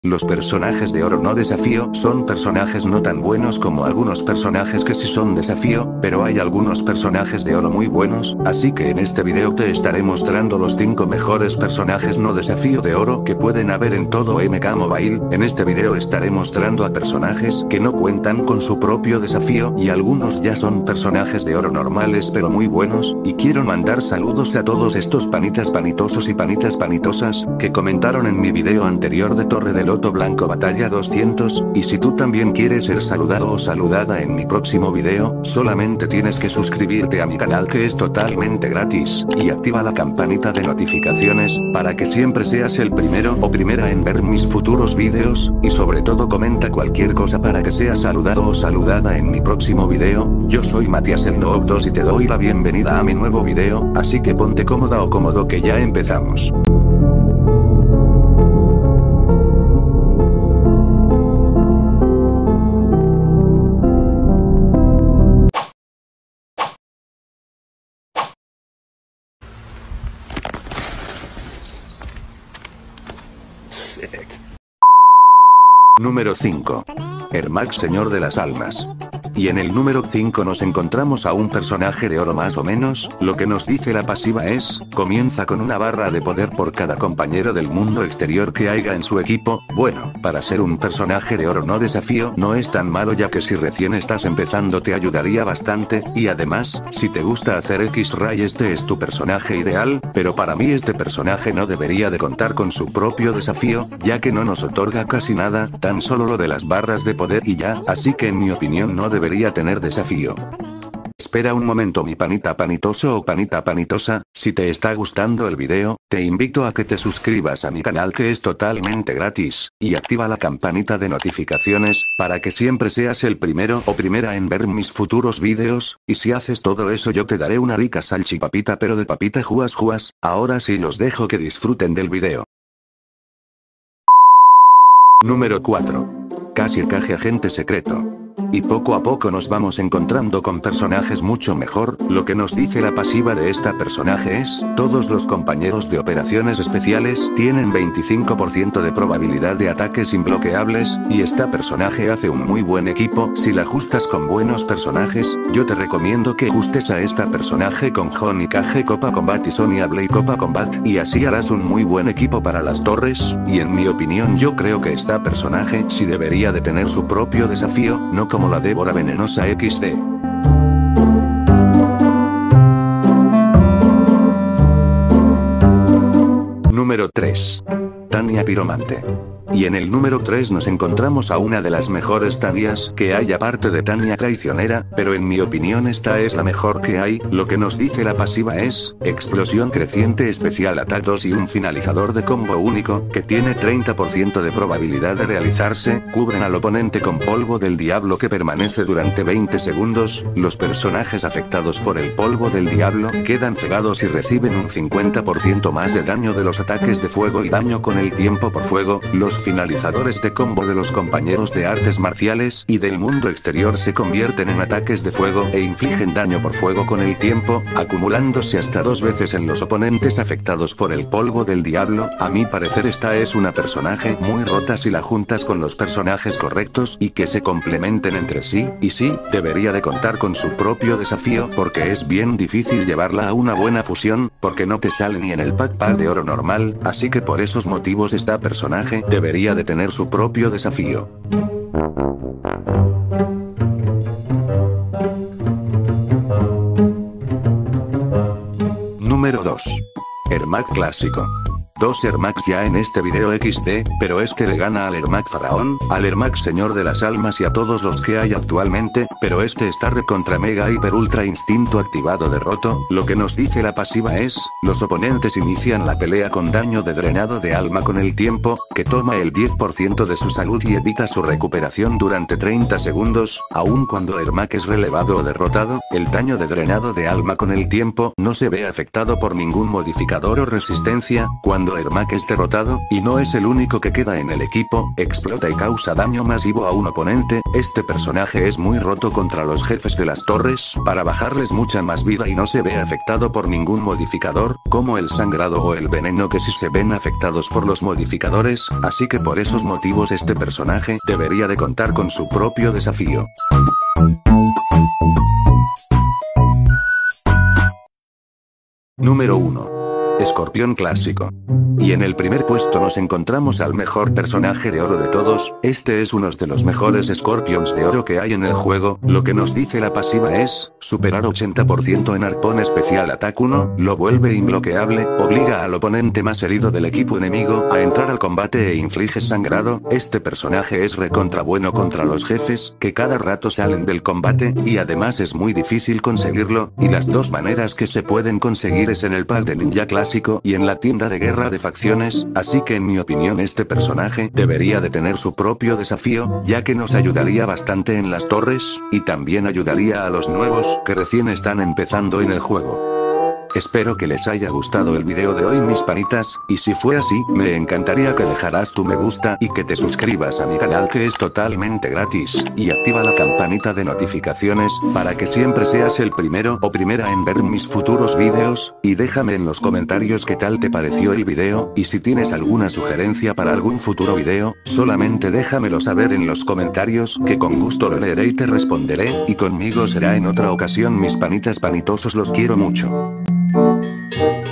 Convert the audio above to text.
Los personajes de oro no desafío son personajes no tan buenos como algunos personajes que sí son desafío, pero hay algunos personajes de oro muy buenos, así que en este video te estaré mostrando los 5 mejores personajes no desafío de oro que pueden haber en todo MK Mobile. En este video estaré mostrando a personajes que no cuentan con su propio desafío y algunos ya son personajes de oro normales pero muy buenos, y quiero mandar saludos a todos estos panitas panitosos y panitas panitosas que comentaron en mi video anterior de Torre del Loto Blanco Batalla 200, y si tú también quieres ser saludado o saludada en mi próximo video, solamente tienes que suscribirte a mi canal que es totalmente gratis, y activa la campanita de notificaciones, para que siempre seas el primero o primera en ver mis futuros videos, y sobre todo comenta cualquier cosa para que seas saludado o saludada en mi próximo video. Yo soy Matías el Noob 2 y te doy la bienvenida a mi nuevo video, así que ponte cómoda o cómodo que ya empezamos. Número 5. Ermac Señor de las Almas. Y en el número 5 nos encontramos a un personaje de oro más o menos. Lo que nos dice la pasiva es, comienza con una barra de poder por cada compañero del mundo exterior que haya en su equipo. Bueno, para ser un personaje de oro no desafío no es tan malo, ya que si recién estás empezando te ayudaría bastante, y además, si te gusta hacer X-Ray este es tu personaje ideal, pero para mí este personaje no debería de contar con su propio desafío, ya que no nos otorga casi nada, tan solo lo de las barras de poder y ya, así que en mi opinión no debería tener desafío. Espera un momento mi panita panitoso o panita panitosa, si te está gustando el video, te invito a que te suscribas a mi canal que es totalmente gratis, y activa la campanita de notificaciones, para que siempre seas el primero o primera en ver mis futuros videos, y si haces todo eso yo te daré una rica salchipapita pero de papita juas juas. Ahora sí los dejo que disfruten del video. Número 4. Casi agente secreto. Y poco a poco nos vamos encontrando con personajes mucho mejor. Lo que nos dice la pasiva de esta personaje es, todos los compañeros de operaciones especiales tienen 25% de probabilidad de ataques imbloqueables, y esta personaje hace un muy buen equipo. Si la ajustas con buenos personajes, yo te recomiendo que ajustes a esta personaje con Honey KG Copa Combat y Sonya Blade Copa Combat, y así harás un muy buen equipo para las torres, y en mi opinión yo creo que esta personaje sí debería de tener su propio desafío, no como la Débora Venenosa XD. Número 3. Tania Piromante. Y en el número 3 nos encontramos a una de las mejores Tanias que hay aparte de Tania Traicionera, pero en mi opinión esta es la mejor que hay. Lo que nos dice la pasiva es, explosión creciente especial ataque 2 y un finalizador de combo único, que tiene 30% de probabilidad de realizarse, cubren al oponente con polvo del diablo que permanece durante 20 segundos, los personajes afectados por el polvo del diablo quedan cegados y reciben un 50% más de daño de los ataques de fuego y daño con el tiempo por fuego. Los finalizadores de combo de los compañeros de artes marciales y del mundo exterior se convierten en ataques de fuego e infligen daño por fuego con el tiempo, acumulándose hasta 2 veces en los oponentes afectados por el polvo del diablo. A mi parecer esta es una personaje muy rota si la juntas con los personajes correctos y que se complementen entre sí, y sí, debería de contar con su propio desafío porque es bien difícil llevarla a una buena fusión, porque no te sale ni en el pack de oro normal, así que por esos motivos esta personaje debería de tener su propio desafío. Número 2. Ermac Clásico. 2 Ermacs ya en este video XD, pero este le gana al Ermac Faraón, al Ermac Señor de las Almas y a todos los que hay actualmente, pero este está recontra mega hiper ultra instinto activado de roto. Lo que nos dice la pasiva es, los oponentes inician la pelea con daño de drenado de alma con el tiempo, que toma el 10% de su salud y evita su recuperación durante 30 segundos, aun cuando Ermac es relevado o derrotado, el daño de drenado de alma con el tiempo no se ve afectado por ningún modificador o resistencia. Cuando Cuando Ermac es derrotado, y no es el único que queda en el equipo, explota y causa daño masivo a un oponente. Este personaje es muy roto contra los jefes de las torres, para bajarles mucha más vida y no se ve afectado por ningún modificador, como el sangrado o el veneno que sí se ven afectados por los modificadores, así que por esos motivos este personaje debería de contar con su propio desafío. Número 1. Escorpión clásico. Y en el primer puesto nos encontramos al mejor personaje de oro de todos. Este es uno de los mejores Scorpions de oro que hay en el juego. Lo que nos dice la pasiva es superar 80% en arpón especial ataque 1, lo vuelve inbloqueable, obliga al oponente más herido del equipo enemigo a entrar al combate e inflige sangrado. Este personaje es recontra bueno contra los jefes, que cada rato salen del combate, y además es muy difícil conseguirlo, y las dos maneras que se pueden conseguir es en el pack de ninja clásico y en la tienda de guerra de facciones, así que en mi opinión este personaje debería de tener su propio desafío, ya que nos ayudaría bastante en las torres, y también ayudaría a los nuevos que recién están empezando en el juego. Espero que les haya gustado el video de hoy mis panitas, y si fue así, me encantaría que dejaras tu me gusta y que te suscribas a mi canal que es totalmente gratis, y activa la campanita de notificaciones, para que siempre seas el primero o primera en ver mis futuros videos, y déjame en los comentarios qué tal te pareció el video, y si tienes alguna sugerencia para algún futuro video, solamente déjamelo saber en los comentarios, que con gusto lo leeré y te responderé, y conmigo será en otra ocasión mis panitas panitosos, los quiero mucho.